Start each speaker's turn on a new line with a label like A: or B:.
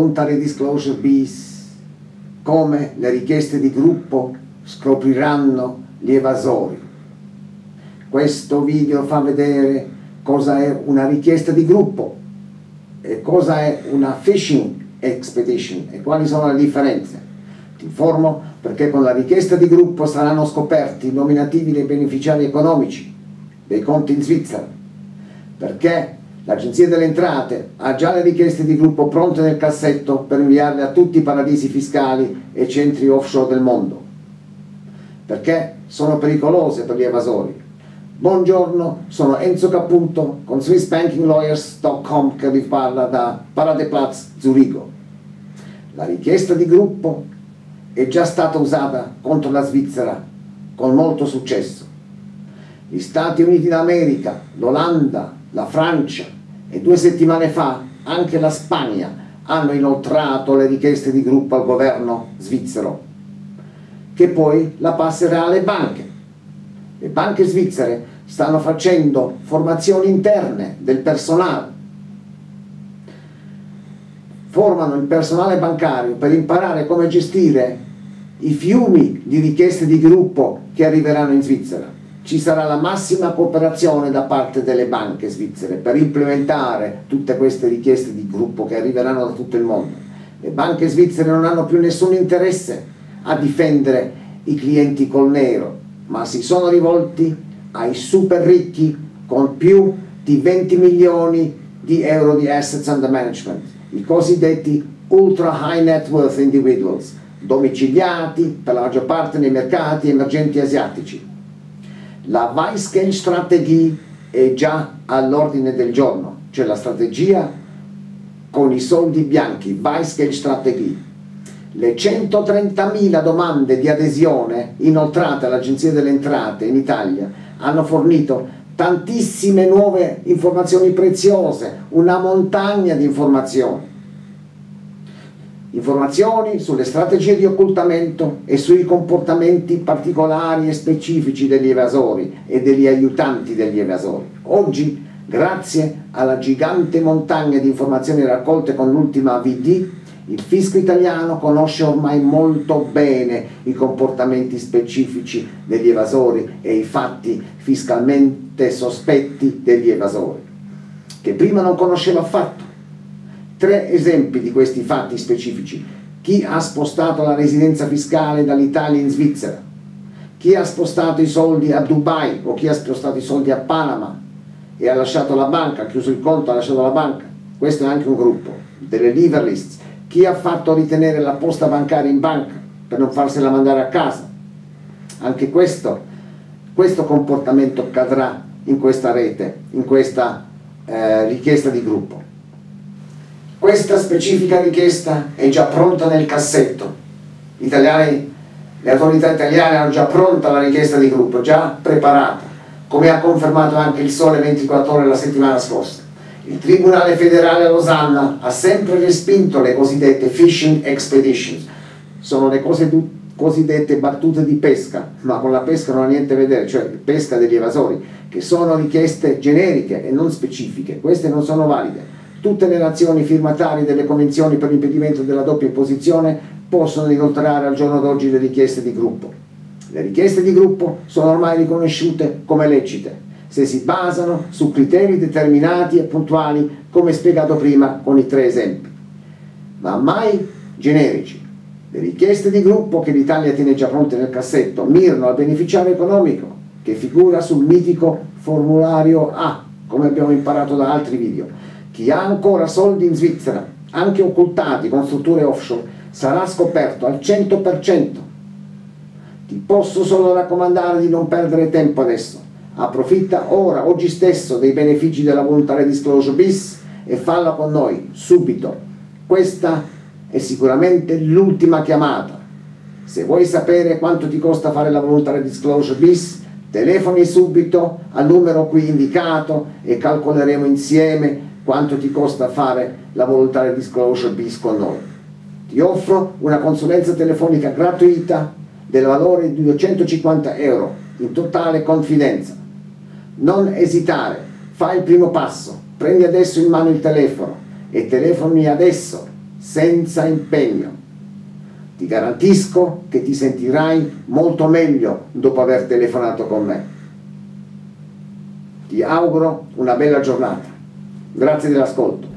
A: voluntary disclosure bis, come le richieste di gruppo scopriranno gli evasori. Questo video fa vedere cosa è una richiesta di gruppo e cosa è una phishing expedition e quali sono le differenze. Ti informo perché con la richiesta di gruppo saranno scoperti i nominativi dei beneficiari economici dei conti in Svizzera, perché l'Agenzia delle Entrate ha già le richieste di gruppo pronte nel cassetto per inviarle a tutti i paradisi fiscali e centri offshore del mondo, perché sono pericolose per gli evasori. Buongiorno, sono Enzo Caputo con SwissBankingLawyers.com che vi parla da Paradeplatz Zurigo. La richiesta di gruppo è già stata usata contro la Svizzera con molto successo. Gli Stati Uniti d'America, l'Olanda, la Francia e 2 settimane fa anche la Spagna hanno inoltrato le richieste di gruppo al governo svizzero, che poi la passerà alle banche. Le banche svizzere stanno facendo formazioni interne del personale, formano il personale bancario per imparare come gestire i fiumi di richieste di gruppo che arriveranno in Svizzera. Ci sarà la massima cooperazione da parte delle banche svizzere per implementare tutte queste richieste di gruppo che arriveranno da tutto il mondo. Le banche svizzere non hanno più nessun interesse a difendere i clienti col nero, ma si sono rivolti ai super ricchi con più di 20 milioni di euro di assets under management, i cosiddetti ultra high net worth individuals, domiciliati per la maggior parte nei mercati emergenti asiatici. La Weißgeldstrategie è già all'ordine del giorno, cioè la strategia con i soldi bianchi, Weißgeldstrategie. Le 130.000 domande di adesione inoltrate all'Agenzia delle Entrate in Italia hanno fornito tantissime nuove informazioni preziose, una montagna di informazioni. Informazioni sulle strategie di occultamento e sui comportamenti particolari e specifici degli evasori e degli aiutanti degli evasori. Oggi, grazie alla gigante montagna di informazioni raccolte con l'ultima VD, il fisco italiano conosce ormai molto bene i comportamenti specifici degli evasori e i fatti fiscalmente sospetti degli evasori, che prima non conosceva affatto. 3 esempi di questi fatti specifici: chi ha spostato la residenza fiscale dall'Italia in Svizzera, chi ha spostato i soldi a Dubai o chi ha spostato i soldi a Panama e ha lasciato la banca, ha chiuso il conto, ha lasciato la banca. Questo è anche un gruppo. Delle liver lists, chi ha fatto ritenere la posta bancaria in banca per non farsela mandare a casa. Anche questo comportamento cadrà in questa rete, in questa richiesta di gruppo. Questa specifica richiesta è già pronta nel cassetto. Le autorità italiane hanno già pronta la richiesta di gruppo, già preparata, come ha confermato anche il Sole 24 Ore la settimana scorsa. Il Tribunale federale a Losanna ha sempre respinto le cosiddette phishing expeditions. Sono le cosiddette battute di pesca, ma con la pesca non ha niente a vedere, cioè pesca degli evasori, che sono richieste generiche e non specifiche. Queste non sono valide. Tutte le nazioni firmatarie delle convenzioni per l'impedimento della doppia imposizione possono inoltrare al giorno d'oggi le richieste di gruppo. Le richieste di gruppo sono ormai riconosciute come lecite, se si basano su criteri determinati e puntuali, come spiegato prima con i 3 esempi, ma mai generici. Le richieste di gruppo, che l'Italia tiene già pronte nel cassetto, mirano al beneficiario economico, che figura sul mitico formulario A, come abbiamo imparato da altri video. Chi ha ancora soldi in Svizzera, anche occultati con strutture offshore, sarà scoperto al 100%. Ti posso solo raccomandare di non perdere tempo adesso. Approfitta ora, oggi stesso, dei benefici della voluntary disclosure bis e falla con noi, subito. Questa è sicuramente l'ultima chiamata. Se vuoi sapere quanto ti costa fare la voluntary disclosure bis, telefoni subito al numero qui indicato e calcoleremo insieme quanto ti costa fare la voluntary disclosure bis con noi. Ti offro una consulenza telefonica gratuita del valore di 250 euro in totale confidenza. Non esitare, fai il primo passo, prendi adesso in mano il telefono e telefoni adesso senza impegno. Ti garantisco che ti sentirai molto meglio dopo aver telefonato con me. Ti auguro una bella giornata. Grazie dell'ascolto.